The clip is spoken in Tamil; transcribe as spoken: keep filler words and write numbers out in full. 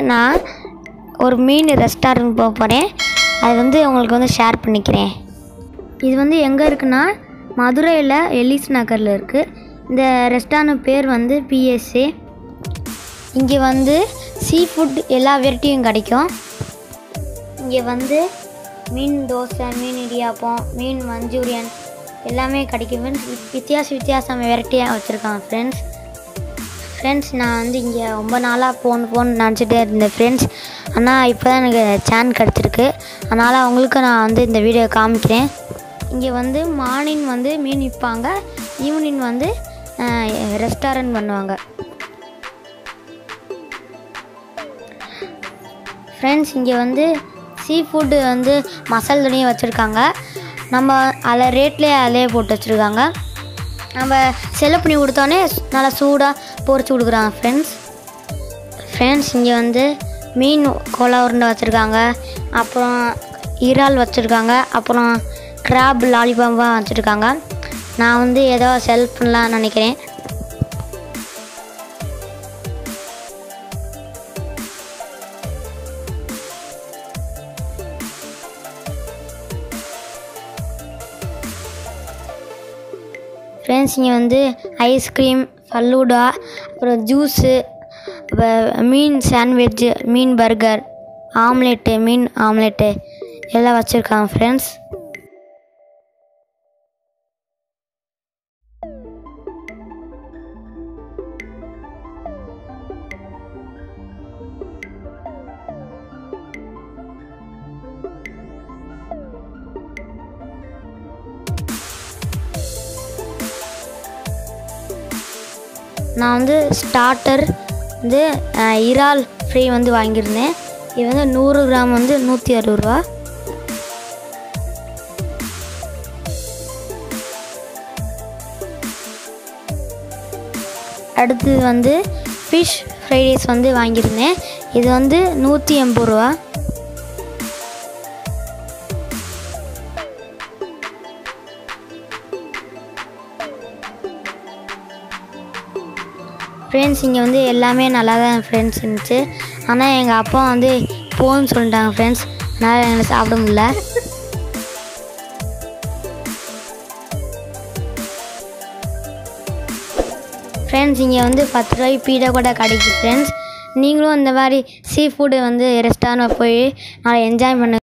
நான் ஒரு மீன் ரெஸ்டாரண்ட் போக போகிறேன். அது வந்து உங்களுக்கு வந்து ஷேர் பண்ணிக்கிறேன். இது வந்து எங்கே இருக்குன்னா மதுரையில் எலிஸ் நகரில் இருக்குது. இந்த ரெஸ்டாரண்ட் பேர் வந்து பிஎஸ்ஏ. இங்கே வந்து சீ ஃபுட் எல்லா வெரைட்டியும் கிடைக்கும். இங்கே வந்து மீன் தோசை, மீன் இடியாப்பம், மீன் மஞ்சூரியன் எல்லாமே கிடைக்கும் ஃப்ரெண்ட்ஸ். வித்தியாச வித்தியாசம் வெரைட்டியாக வச்சுருக்காங்க ஃப்ரெண்ட்ஸ். ஃப்ரெண்ட்ஸ் நான் வந்து இங்கே ரொம்ப நாளாக ஃபோன் ஃபோன் நினச்சிட்டே இருந்தேன் ஃப்ரெண்ட்ஸ். ஆனால் இப்போ தான் எனக்கு சான்ஸ் கிடச்சிருக்கு. அதனால் அவங்களுக்கு நான் வந்து இந்த வீடியோ காமிக்கிறேன். இங்கே வந்து மார்னிங் வந்து மீன் விற்பாங்க, ஈவினிங் வந்து ரெஸ்டாரண்ட் பண்ணுவாங்க. ஃப்ரெண்ட்ஸ் இங்கே வந்து சீ ஃபுட்டு வந்து மசால் தனியாக வச்சுருக்காங்க. நம்ம அதில் ரேட்லேயே அதிலே போட்டு வச்சுருக்காங்க. நம்ம செலவு பண்ணி கொடுத்தோன்னே நல்லா சூடாக பொரிச்சு கொடுக்குறாங்க ஃப்ரெண்ட்ஸ். ஃப்ரெண்ட்ஸ் இங்கே வந்து மீன் கோலா உருண்டை வச்சுருக்காங்க, அப்புறம் இறால் வச்சுருக்காங்க, அப்புறம் கிராப் லாலிபாப்பாக வச்சுருக்காங்க. நான் வந்து ஏதோ செல் பண்ணலான்னு நினைக்கிறேன். ஃப்ரெண்ட்ஸ் இங்கே வந்து ஐஸ்கிரீம், ஃபல்லூடா, அப்புறம் ஜூஸு, அப்புறம் மீன் சாண்ட்விட்ஜு, மீன் பர்கர், ஆம்லெட்டு, மீன் ஆம்லெட்டு எல்லாம் வச்சுருக்காங்க ஃப்ரெண்ட்ஸ். நான் வந்து ஸ்டார்டர் வந்து இறால் ஃப்ரை வந்து வாங்கியிருந்தேன். இது வந்து நூறு கிராம் வந்து நூற்றி அறுபது ரூபா. அடுத்தது வந்து ஃபிஷ் ஃப்ரைட் ரைஸ் வந்து வாங்கியிருந்தேன். இது வந்து நூற்றி எண்பது ரூபா. ஃப்ரெண்ட்ஸ் இங்கே வந்து எல்லாமே நல்லா தான் ஃப்ரெண்ட்ஸ் இருந்துச்சு. ஆனால் எங்கள் அப்பா வந்து போன்னு சொல்லிட்டாங்க ஃப்ரெண்ட்ஸ். அதனால் எங்களை சாப்பிட முடியல. ஃப்ரெண்ட்ஸ் இங்கே வந்து பத்து ரூபாய்க்கு பீடா கூட கிடைக்கும் ஃப்ரெண்ட்ஸ். நீங்களும் இந்த மாதிரி சீ ஃபுட்டு வந்து ரெஸ்டாரண்ட் போய் நல்லா என்ஜாய் பண்ணுங்கள்.